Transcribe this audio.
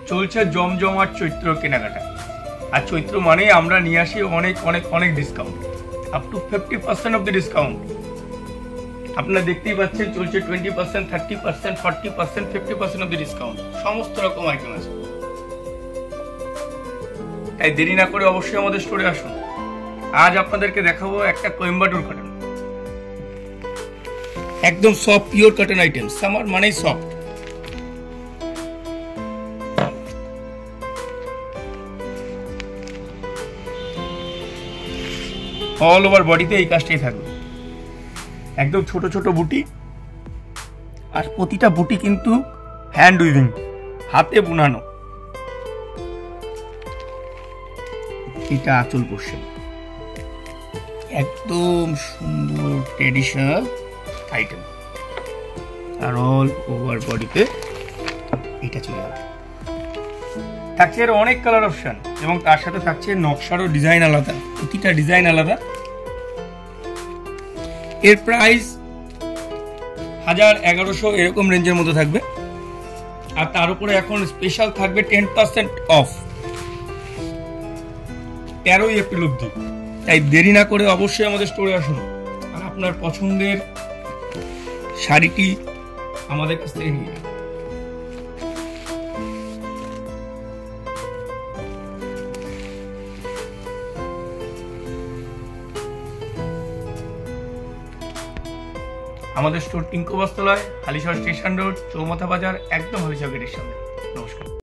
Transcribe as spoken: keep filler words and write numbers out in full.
চলছে জমজমাট চৈত্র কেনাকাটা। আর চৈত্র মানে আমরা নিয়ে আসি অনেক অনেক অনেক discount, up to fifty percent off the discount. আপনারা দেখতেই পাচ্ছেন চলছে twenty percent, thirty percent, forty percent, fifty percent off the discount, সমস্ত রকম আইটেম আছে। তাই দেরি না করে অবশ্যই আমাদের স্টোরে আসুন। আজ আপনাদেরকে দেখাবো একটা কোয়েম্বাটুর কটন, একদম soft pure cotton item. Summer মানেই সফট। অল ওভার বডিতে এই কাজটাই থাকবে, একদম ছোট ছোট বুটি, আর প্রতিটা বুটি কিন্তু হ্যান্ড উইভিং, হাতে বুনানো। এটা আঁচল পোর্শন, একদম সুন্দর ট্রেডিশনাল আইটেম, আর অল ওভার বডিতে এটা চলে যাবে। থাকছে এর অনেক কালার অপশন, এবং তার সাথে থাকছে নকশারও ডিজাইন আলাদা, প্রতিটা ডিজাইন আলাদা। এর প্রাইস হাজার এগারোশো এরকম রেঞ্জের মধ্যে থাকবে, আর তার উপরে এখন স্পেশাল থাকবে টেন পার্সেন্ট অফ তেরোই এপ্রিল অব্দি। তাই দেরি না করে অবশ্যই আমাদের স্টোরে আসুন, আর আপনার পছন্দের শাড়িটি আমাদের কাছ থেকে নিয়ে যান। আমাদের store Tinku Bastralay, Halishahar station road, চৌমাথা বাজার, একদম হালিশহর গেটের সামনে। নমস্কার।